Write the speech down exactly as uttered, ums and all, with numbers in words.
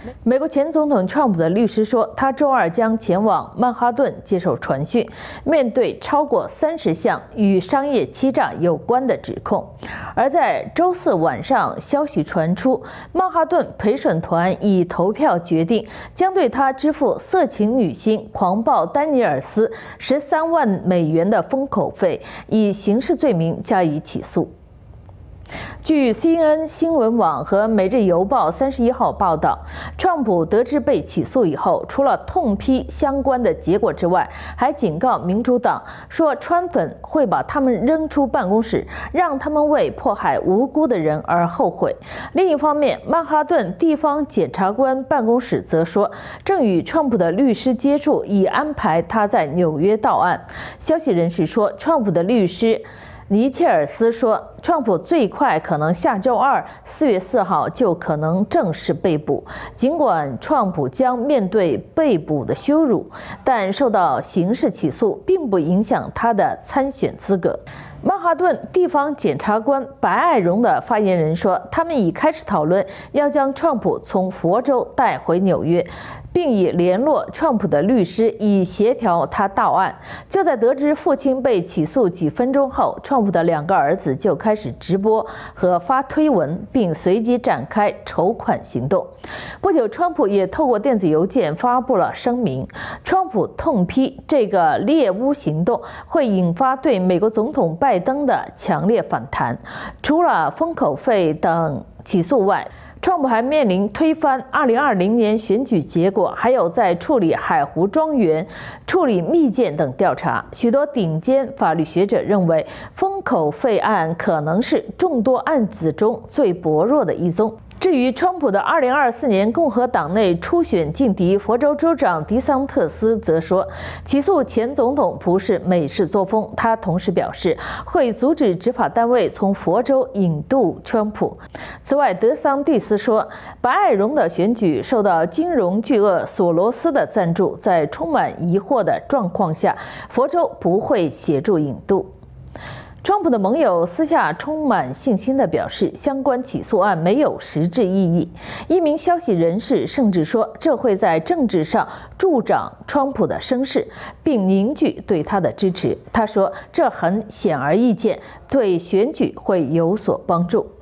美国前总统川普的律师说，他周二将前往曼哈顿接受传讯，面对超过三十项与商业欺诈有关的指控。而在周四晚上，消息传出，曼哈顿陪审团已投票决定，将对他支付色情女星狂暴丹尼尔斯十三万美元的封口费，以刑事罪名加以起诉。据 C N N 新闻网和《每日邮报》三十一号报道，川普得知被起诉以后，除了痛批相关的结果之外，还警告民主党说，川粉会把他们扔出办公室，让他们为迫害无辜的人而后悔。另一方面，曼哈顿地方检察官办公室则说，正与川普的律师接触，以安排他在纽约到案。消息人士说，川普的律师尼切尔斯说，川普最快可能下周二四月四号就可能正式被捕。尽管川普将面对被捕的羞辱，但受到刑事起诉并不影响他的参选资格。曼哈顿地方检察官白爱荣的发言人说，他们已开始讨论要将川普从佛州带回纽约，并已联络川普的律师以协调他到案。就在得知父亲被起诉几分钟后，川普的两个儿子就开始直播和发推文，并随即展开筹款行动。不久，川普也透过电子邮件发布了声明。川普痛批这个猎巫行动会引发对美国总统拜登的强烈反弹。除了封口费等起诉外，川普还面临推翻二零二零年选举结果，还有在处理海湖庄园、处理密件等调查。许多顶尖法律学者认为，封口费案可能是众多案子中最薄弱的一宗。至于川普的二零二四年共和党内初选劲敌佛州州长迪桑特斯则说，起诉前总统不是美式作风。他同时表示，会阻止执法单位从佛州引渡川普。此外，德桑蒂斯说，白爱荣的选举受到金融巨鳄索罗斯的赞助，在充满疑惑的状况下，佛州不会协助引渡。川普的盟友私下充满信心地表示，相关起诉案没有实质意义。一名消息人士甚至说，这会在政治上助长川普的声势，并凝聚对他的支持。他说，这很显而易见，对选举会有所帮助。